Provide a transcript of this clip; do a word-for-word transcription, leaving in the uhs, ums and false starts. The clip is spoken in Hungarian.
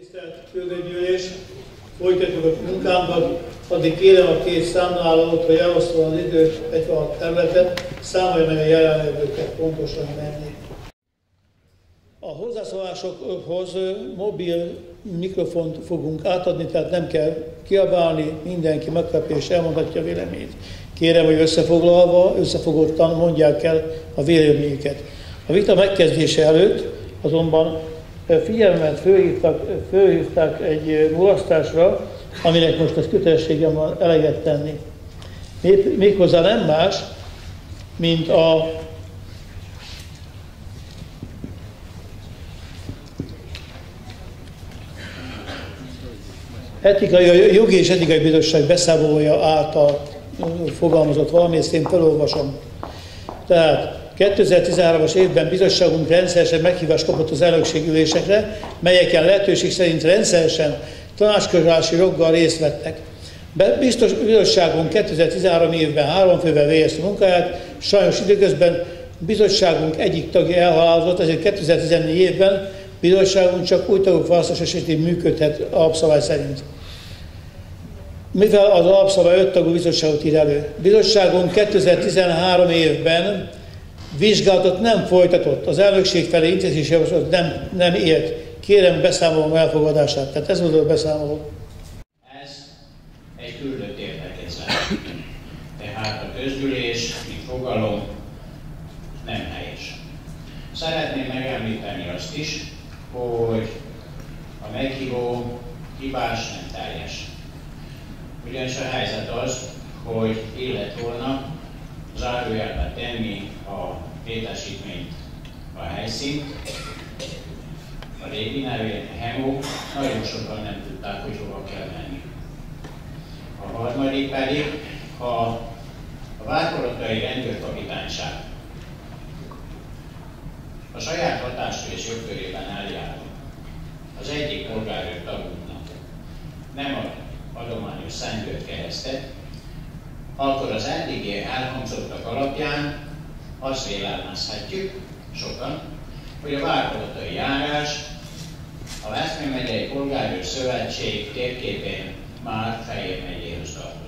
Tisztelt Küldőgyűlés, folytatjuk a munkámban, addig kérem a két számlálót, hogy elosztva az időt, egyben a területet, számolja meg a jelenlévőket pontosan menni. A hozzászólásokhoz mobil mikrofont fogunk átadni, tehát nem kell kiabálni, mindenki megkapja és elmondhatja a véleményét. Kérem, hogy összefoglalva, összefogottan mondják el a véleményüket. A vita megkezdése előtt azonban figyelmet fölhívták, fölhívták egy mulasztásra, aminek most az kötelességem van eleget tenni. Méghozzá nem más, mint a etikai, jogi és etikai bizottság beszámolója által fogalmazott valami, ezt én felolvasom. Tehát kétezer-tizenhármas évben bizottságunk rendszeresen meghívást kapott az elnökség ülésekre, melyeken lehetőség szerint rendszeresen tanácskozási joggal részt vettek. Biztos bizottságunk kétezer-tizenhárom évben három fővel végezte munkáját, sajnos időközben bizottságunk egyik tagja elhalálozott, ezért kétezer-tizennégy évben bizottságunk csak új tagok választás esetén működhet alapszabály szerint. Mivel az alapszabály öt tagú bizottságot ír elő. Bizottságunk kétezer-tizenhárom évben vizsgálatot nem folytatott, az elnökség felé intézési javaslatot nem, nem élt. Kérem beszámolom elfogadását. Tehát ez volt a beszámoló. Ez egy küldött értekezlet. Tehát a közgyűlés, mint fogalom, nem helyes. Szeretném megemlíteni azt is, hogy a meghívó hibás, nem teljes. Ugyanis a helyzet az, hogy illet volna zárójelben tenni a létesítményt, a helyszínt, a régi nevén, a Hemó, nagyon sokan nem tudták, hogy hova kell menni. A harmadik pedig, ha a Várpalotai Rendőrkapitányság a saját hatáskör és jogkörében eljáró az egyik polgárőr tagunknak nem ad adományos szentőt keresztet, akkor az eddigi elhangzottak alapján azt vélelmezhetjük sokan, hogy a Várpalotai járás a Veszprém megyei Polgárőr Szövetség térképén már Fejér megyéhez tartozik.